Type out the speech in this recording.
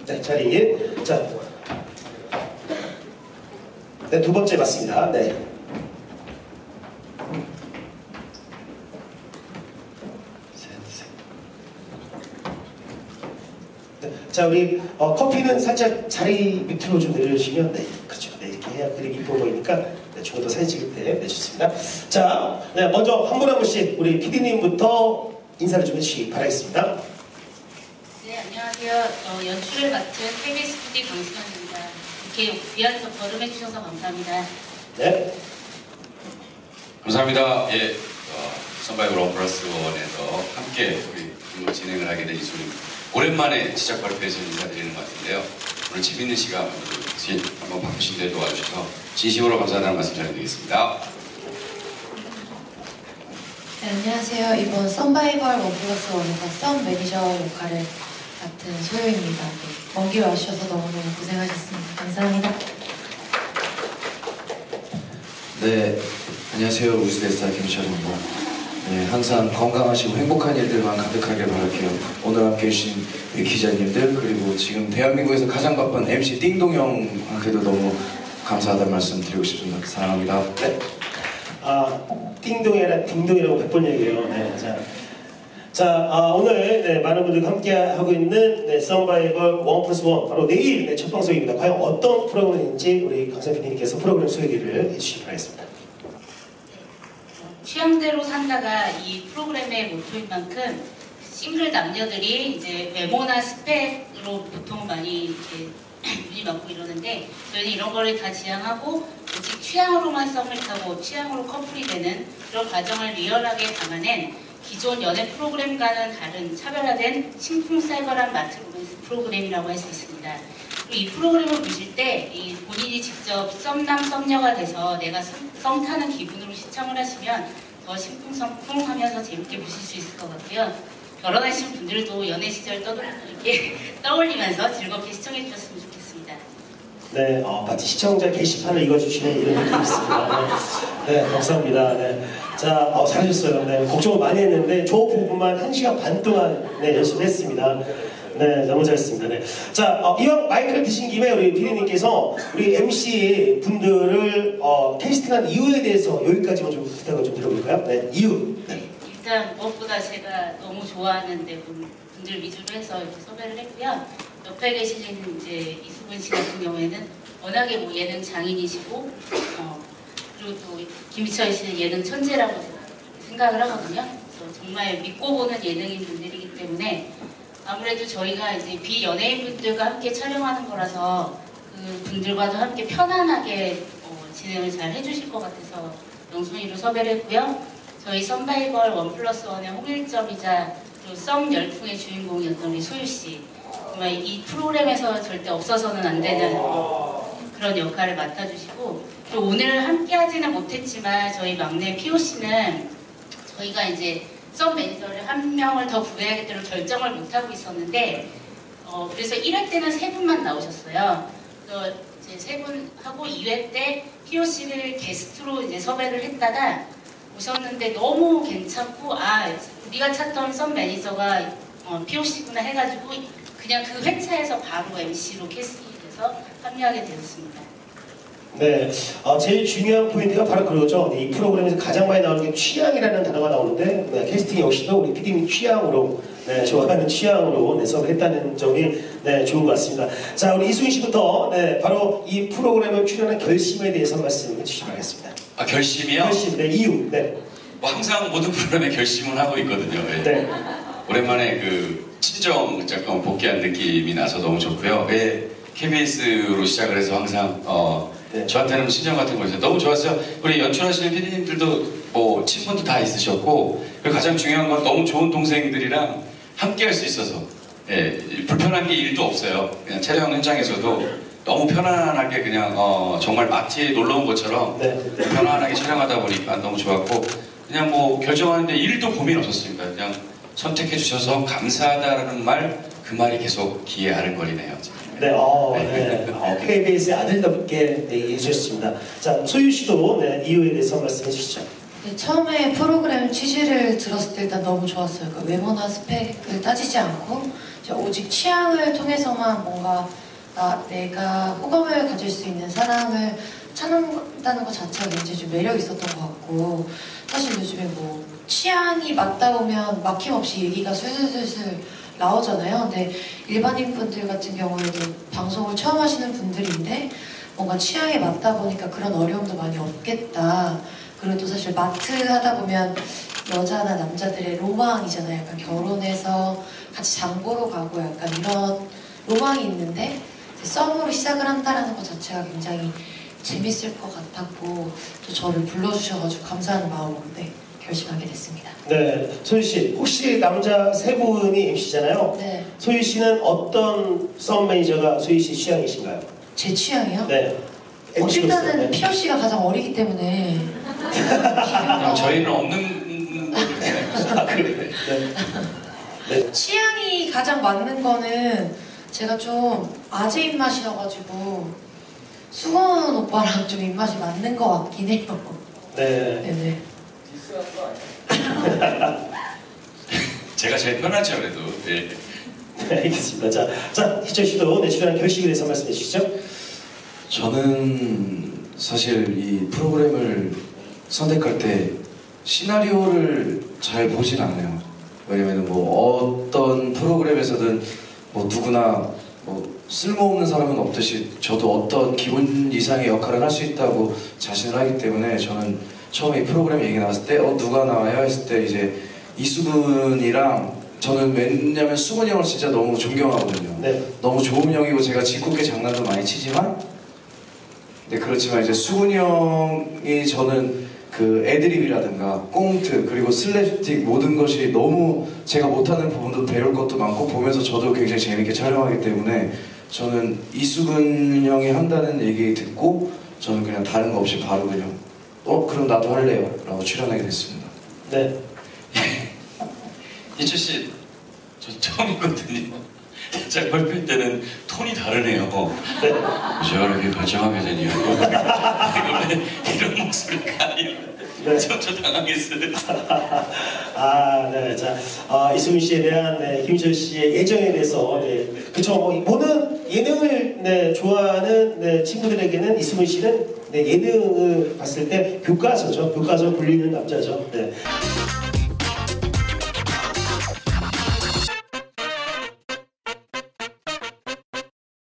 네, 자리. 자, 네, 두 번째 맞습니다. 네. 자, 우리 커피는 살짝 자리 밑으로 좀 내려주시면, 네, 그렇죠. 네, 이렇게 해야 그림이 이뻐 보이니까, 네, 조금 더 사진 찍을 때, 네, 좋습니다. 자, 네, 먼저 한 분 한 분씩 우리 PD님부터 인사를 좀 해주시기 바라겠습니다. 네, 안녕하세요. 연출을 맡은 KBS PD 강수현입니다. 이렇게 귀한 걸음해 주셔서 감사합니다. 네. 감사합니다. 예, 서바이벌 1+1에서 함께 우리 진행을 하게 된 이수입니다. 오랜만에 시작 발표에서 인사드리는 것 같은데요. 오늘 재밌는 시간 한번 바쁘신 데 도와주셔서 진심으로 감사하다는 말씀 전해드리겠습니다. 네, 안녕하세요. 이번 서바이벌 1+1에서 썸 매니저 역할을 맡은 소유입니다. 먼 길 와주셔서 너무너무 고생하셨습니다. 감사합니다. 네, 안녕하세요. 우즈데스타 김철입니다. 네, 항상 건강하시고 행복한 일들만 가득하게 바랄게요. 오늘 함께 해주신 기자님들, 그리고 지금 대한민국에서 가장 바쁜 MC 띵동 형한테도 너무 감사하다는 말씀 드리고 싶습니다. 사랑합니다. 네. 띵동이 아니라 딩동이라고 100번 얘기해요. 네, 자, 오늘 네, 많은 분들과 함께 하고 있는 네, 서바이벌 1+1 바로 내일 네, 첫 방송입니다. 과연 어떤 프로그램인지 우리 강사 PD님께서 프로그램 소개를 해주시기 바라겠습니다. 취향대로 산다가 이 프로그램의 모토인 만큼 싱글 남녀들이 이제 외모나 스펙으로 보통 많이 이렇게 눈이 맞고 이러는데 저희는 이런 거를 다 지향하고 오직 취향으로만 썸을 타고 취향으로 커플이 되는 그런 과정을 리얼하게 담아낸 기존 연애 프로그램과는 다른 차별화된 심쿵살벌한 마트 로맨스 프로그램이라고 할 수 있습니다. 그리고 이 프로그램을 보실 때 본인이 직접 썸남 썸녀가 돼서 내가 썸 타는 기분으로 시청을 하시면 더 심쿵성쿵하면서 재밌게 보실 수 있을 것 같고요. 결혼하신 분들도 연애 시절 이렇게 떠올리면서 즐겁게 시청해 주셨으면 좋겠습니다. 네, 마치 시청자 게시판을 읽어주시는 이런 느낌이 있습니다. 네, 감사합니다. 네. 자, 잘하셨어요. 네, 걱정을 많이 했는데 저 부분만 1시간 반 동안 네, 연습했습니다. 네, 너무 잘했습니다. 네. 자, 이왕 마이크를 드신 김에 우리 PD님께서 우리 MC 분들을 캐스팅한 이유에 대해서 여기까지만 좀 부탁을 좀 드려볼까요? 네, 이유. 네. 일단 무엇보다 제가 너무 좋아하는 분들 위주로 해서 이렇게 섭외를 했고요. 옆에 계시는 이제 이수근 씨 같은 경우에는 워낙에 뭐 예능 장인이시고 그리고 또 김희철 씨는 예능 천재라고 제가 생각을 하거든요. 그래서 정말 믿고 보는 예능인 분들이기 때문에 아무래도 저희가 이제 비연예인 분들과 함께 촬영하는 거라서 그 분들과도 함께 편안하게 진행을 잘 해주실 것 같아서 영순이로 섭외를 했고요. 저희 서바이벌 1+1의 홍일점이자 또 썸 열풍의 주인공이었던 우리 소유씨, 정말 이 프로그램에서 절대 없어서는 안 되는 그런 역할을 맡아주시고, 또 오늘 함께 하지는 못했지만 저희 막내 POC는 저희가 이제 썸 매니저를 한 명을 더 구해야겠다는 결정을 못하고 있었는데 그래서 1회 때는 3분만 나오셨어요. 그래서 이제 3분 하고 2회 때 POC를 게스트로 이제 섭외를 했다가 오셨는데 너무 괜찮고 우리가 찾던 썸 매니저가 POC구나 해가지고 그냥 그 회차에서 바로 MC로 캐스팅이 돼서 합류하게 되었습니다. 네, 제일 중요한 포인트가 바로 그거죠. 이 프로그램에서 가장 많이 나오는 게 취향이라는 단어가 나오는데 네, 캐스팅 역시도 우리 PD님 취향으로 네, 좋아하는 취향으로 네, 섭외했다는 점이 네, 좋은 것 같습니다. 자, 우리 이수인 씨부터 네, 바로 이 프로그램을 출연한 결심에 대해서 말씀해 주시기 바라겠습니다. 결심이요? 결심, 네, 이유. 네. 뭐 항상 모든 프로그램에 결심을 하고 있거든요. 네. 네. 오랜만에 그 친정 잠깐 복귀한 느낌이 나서 너무 좋고요. 왜 KBS로 시작을 해서 항상 네. 저한테는 친정 같은 거였어요. 너무 좋았어요. 우리 연출하시는 PD님들도 뭐 친분도 다 있으셨고, 그리고 가장 중요한 건 너무 좋은 동생들이랑 함께 할 수 있어서 예, 불편한 게 일도 없어요. 그냥 촬영 현장에서도 너무 편안하게 그냥 정말 마트에 놀러 온 것처럼 네. 편안하게 촬영하다 보니까 너무 좋았고, 그냥 뭐 결정하는데 일도 고민 없었으니까 그냥 선택해 주셔서 감사하다라는 그 말이 계속 귀에 아른거리네요. 네, 네. KBS의 아들답게 네, 얘기해 주셨습니다. 자, 소유 씨도 네, 이유에 대해서 말씀해 주시죠. 네, 처음에 프로그램 취지를 들었을 때 일단 너무 좋았어요. 그러니까 외모나 스펙을 따지지 않고 이제 오직 취향을 통해서만 뭔가 내가 호감을 가질 수 있는 사람을 찾는다는 것 자체가 굉장히 좀 매력 있었던 것 같고, 사실 요즘에 뭐 취향이 맞다 보면 막힘없이 얘기가 술술술술 나오잖아요. 근데 일반인 분들 같은 경우에도 방송을 처음 하시는 분들인데 뭔가 취향에 맞다 보니까 그런 어려움도 많이 없겠다. 그리고 또 사실 마트 하다 보면 여자나 남자들의 로망이잖아요. 약간 결혼해서 같이 장 보러 가고 약간 이런 로망이 있는데 썸으로 시작을 한다는 것 자체가 굉장히 재밌을 것 같았고, 또 저를 불러주셔가지고 감사하는 마음으로 결심하게 됐습니다. 네, 소유 씨 혹시 남자 세 분이 MC잖아요. 네, 소유 씨는 어떤 썸 매니저가 소유 씨 취향이신가요? 제 취향이요? 네. 일단은 피어 씨가 가장 어리기 때문에 그럼 저희는 없는 걸로 아, 그래. 네. 네. 취향이 가장 맞는 거는 제가 좀 아재 입맛이어가지고 수건 오빠랑 좀 입맛이 맞는 것 같긴 해요. 네. 네네. 제가 제일 편하죠 그래도. 네. 네, 알겠습니다. 자, 희철 씨도 내출한 결식에 대해서 말씀해 주시죠. 저는 사실 이 프로그램을 선택할 때 시나리오를 잘 보진 않아요. 왜냐면 뭐 어떤 프로그램에서든 뭐 누구나 뭐 쓸모없는 사람은 없듯이 저도 어떤 기본 이상의 역할을 할 수 있다고 자신을 하기 때문에 저는 처음에 이 프로그램 얘기 나왔을 때 누가 나와요? 했을 때 이제 이수근이랑 저는 왜냐면 수근이 형을 진짜 너무 존경하거든요. 네. 너무 좋은 형이고 제가 짓궂게 장난도 많이 치지만 그렇지만 이제 수근이 형이 저는 그 애드립이라든가 꽁트 그리고 슬랩스틱 모든 것이 너무 제가 못하는 부분도 배울 것도 많고 보면서 저도 굉장히 재밌게 촬영하기 때문에 저는 이수근 형이 한다는 얘기 듣고 저는 그냥 다른 거 없이 바로 그냥 그럼 나도 할래요 라고 출연하게 됐습니다. 네. 희철 씨, 저 처음이거든요. 살짝 발표할 때는 톤이 다르네요. 네. 저렇게 결정하게 되니요. 이런 목소리가 아니에요. 네. 저 당황했어요. 아, 네. 자, 이수근 씨에 대한 김희철 씨의 예정에 대해서, 그쵸. 모든 예능을 좋아하는 친구들에게는 이수근 씨는 예능을 봤을 때 교과서죠. 교과서 불리는 남자죠. 네.